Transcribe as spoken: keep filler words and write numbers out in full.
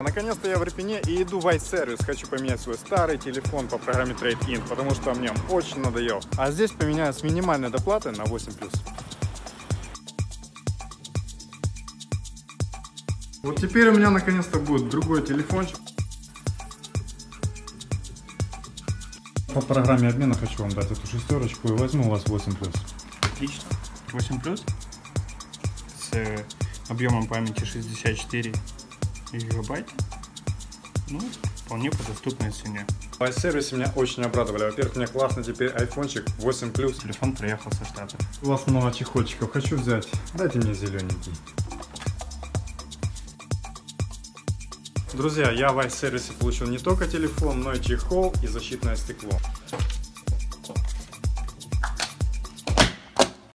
Наконец-то я в Ирпене и иду в айсервис. Хочу поменять свой старый телефон по программе Trade-in, потому что мне очень надоел. А здесь поменяю с минимальной доплатой на восемь плюс. Вот теперь у меня наконец-то будет другой телефончик. По программе обмена хочу вам дать эту шестерочку и возьму у вас восемь плюс. Отлично. восемь плюс с объемом памяти шестьдесят четыре гигабайт. Ну, вполне по доступной цене. В айсервисе меня очень обрадовали. Во-первых, у меня классный теперь айфончик восемь плюс. Телефон приехал со Штатов. У вас много чехольчиков. Хочу взять. Дайте мне зелененький. Друзья, я в айсервисе получил не только телефон, но и чехол и защитное стекло.